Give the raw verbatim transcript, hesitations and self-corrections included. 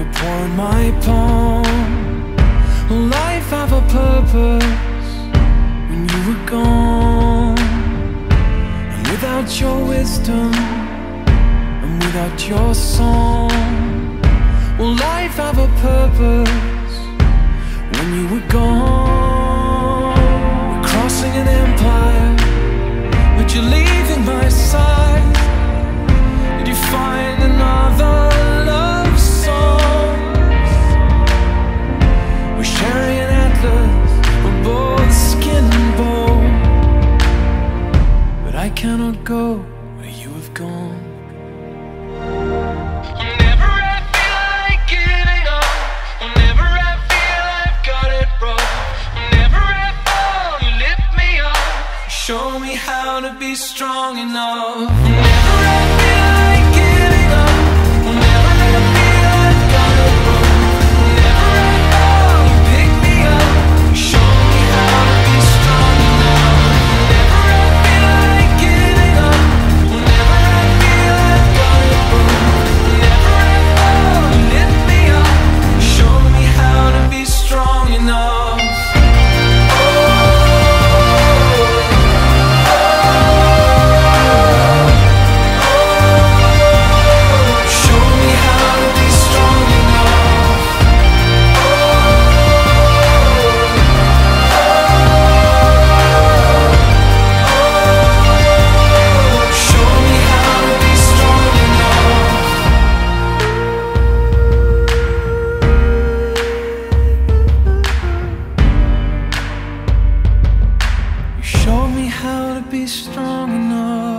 pour in my palm. Will life have a purpose when you were gone? And without your wisdom and without your song, will life have a purpose when you were gone? We're crossing an empire, but you're leaving my side. Did you find another love song? We're sharing an atlas, we're both skin and bone, but I cannot go where you have gone. Whenever I feel like giving up, whenever I feel I've got it wrong, whenever I fall, you lift me up, Show me how to be strong enough. whenever I feel like giving up, whenever I feel I've got it wrong, whenever I fall, you pick me up, show me how to be strong enough. Whenever I feel like giving up, whenever I feel I've got it wrong, whenever I fall, you lift me up, Show me how to be strong enough. Show me how to be strong enough. Show me how to be strong enough. You show me how to be strong enough.